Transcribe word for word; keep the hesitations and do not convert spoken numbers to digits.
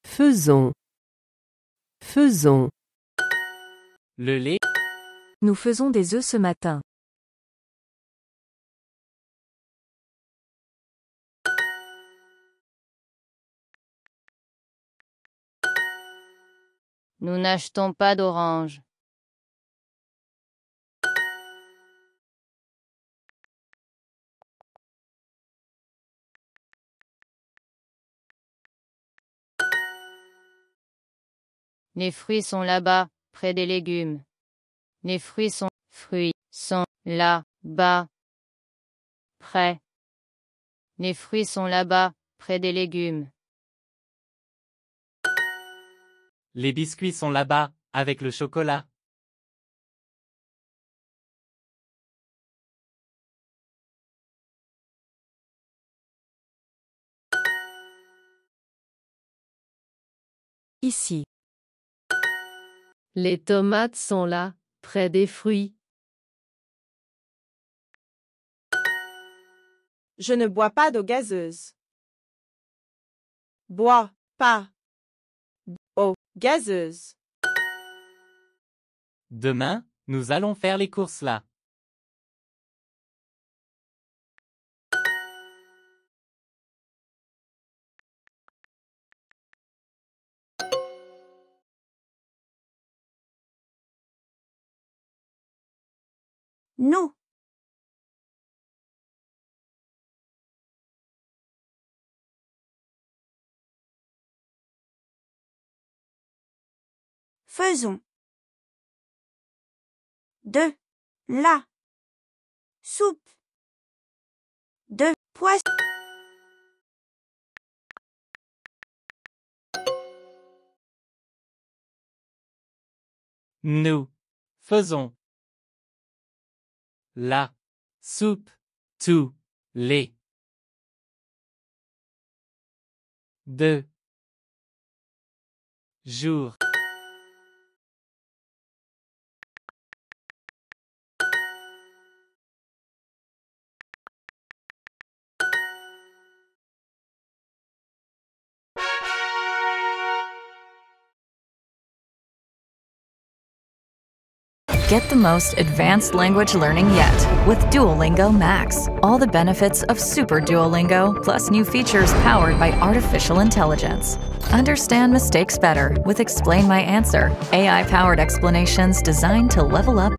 Faisons. Faisons. Le lait. Nous faisons des œufs ce matin. Nous n'achetons pas d'oranges. Les fruits sont là-bas, près des légumes. Les fruits sont, fruits, sont, là-bas, près. Les fruits sont là-bas, près des légumes. Les biscuits sont là-bas, avec le chocolat. Ici. Les tomates sont là, près des fruits. Je ne bois pas d'eau gazeuse. Bois pas d'eau gazeuse. Demain, nous allons faire les courses là. Nous. Faisons. De la soupe. De poisson. Nous faisons la soupe tous les deux jours. Get the most advanced language learning yet with Duolingo Max. All the benefits of Super Duolingo, plus new features powered by artificial intelligence. Understand mistakes better with Explain My Answer, A I-powered explanations designed to level up